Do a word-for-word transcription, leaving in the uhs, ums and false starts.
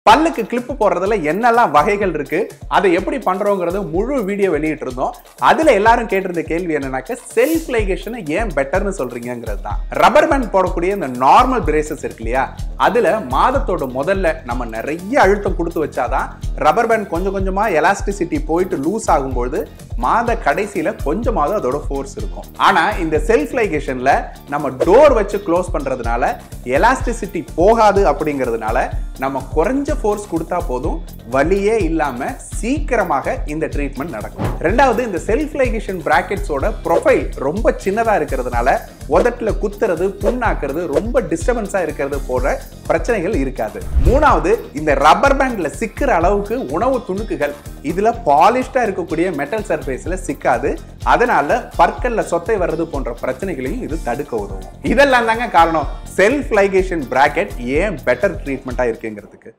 பல்லுக்கு கிளிப் போடுறதுல என்னெல்லாம் வகைகள் இருக்கு, அதை எப்படி பண்றோங்கிறது முழு வீடியோ வெளியிட்டு இருந்தோம். அதுல எல்லாரும் கேட்டிருந்த கேள்வி என்னன்னாக்க செல்ஃப் லைகேஷன் ஏன் பெட்டர்னு சொல்றீங்கிறது தான். ரப்பர் பேண்ட் போடக்கூடிய இந்த நார்மல் பிரேசஸ் இருக்கு இல்லையா, அதுல மாதத்தோட முதல்ல நம்ம நிறைய அழுத்தம் கொடுத்து வச்சாதான் ரப்பர் பேண்ட் கொஞ்சம் கொஞ்சமா எலாஸ்டிசிட்டி போயிட்டு லூஸ் ஆகும்போது மாத கடைசியில கொஞ்சமாவது அதோட ஃபோர்ஸ் இருக்கும். ஆனா இந்த செல்ஃப் லைகேஷன்ல நம்ம டோர் வச்சு க்ளோஸ் பண்றதுனால எலாஸ்டிசிட்டி போகாது. அப்படிங்கிறதுனால நம்ம குறைஞ்ச ஃபோர்ஸ் கொடுத்தா போதும், வலியே இல்லாம சீக்கிரமாக இந்த ட்ரீட்மெண்ட் நடக்கும். ரெண்டாவது, இந்த செல்ஃப் லைகேஷன் பிராக்கெட்ஸோட ப்ரொஃபைல் ரொம்ப சின்னதா இருக்கிறதுனால உதட்டுல குத்துறது, புண்ணாக்குறது, ரொம்ப டிஸ்டர்பன்ஸா இருக்கிறது போன்ற பிரச்சனைகள் இருக்காது. மூணாவது, இந்த ரப்பர் பேண்ட்ல சிக்கிற அளவுக்கு உணவு துணுக்குகள் இதுல பாலிஷ்டா இருக்கக்கூடிய மெட்டல் சர்ஃபேஸ்ல சிக்காது. அதனால பற்கள்ல சொத்தை வர்றது போன்ற பிரச்சனைகளையும் இது தடுக்க உதவும். இதெல்லாம் தாங்க காரணம் செல்ஃப் லைகேஷன் பிராக்கெட் ஏன் பெட்டர் ட்ரீட்மெண்டா இருக்குங்கிறதுக்கு.